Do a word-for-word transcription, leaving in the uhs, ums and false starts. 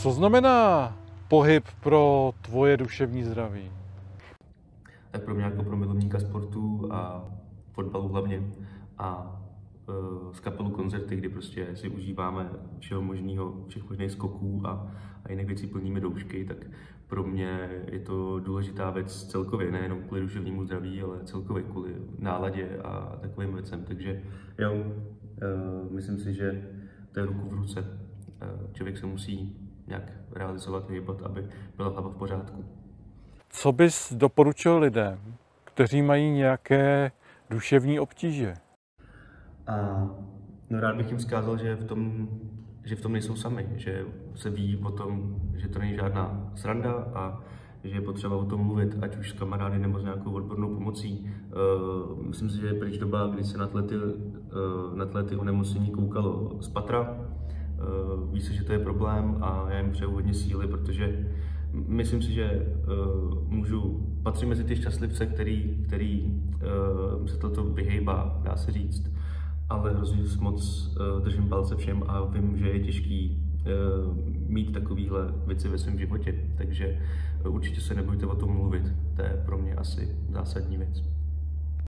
Co znamená pohyb pro tvoje duševní zdraví? Tak pro mě jako pro milovníka sportu a fotbalu hlavně a e, z kapelu koncerty, kdy prostě si užíváme všeho možného, všech možných skoků a, a jiných věcí plníme doušky, tak pro mě je to důležitá věc celkově, nejenom kvůli duševnímu zdraví, ale celkově kvůli náladě a takovým věcem. Takže jo, e, myslím si, že to je ruku v ruce. E, člověk se musí nějak realizovat, vyhybat, aby byla hlava v pořádku. Co bys doporučil lidem, kteří mají nějaké duševní obtíže? A no rád bych jim vzkázal, že v tom, že v tom nejsou sami, že se ví o tom, že to není žádná sranda a že je potřeba o tom mluvit, ať už s kamarády nebo s nějakou odbornou pomocí. Uh, myslím si, že je pryč doba, kdy se na tyhle, ty, uh, na tyhle ty onemocnění koukalo z patra. Uh, ví se, že to je problém a já jim přeju hodně síly, protože myslím si, že uh, můžu patřit mezi ty šťastlivce, který, který uh, se toto vyhejbá, dá se říct. Ale hrozně moc uh, držím palce všem a vím, že je těžký uh, mít takovéhle věci ve svém životě. Takže uh, určitě se nebojte o tom mluvit. To je pro mě asi zásadní věc.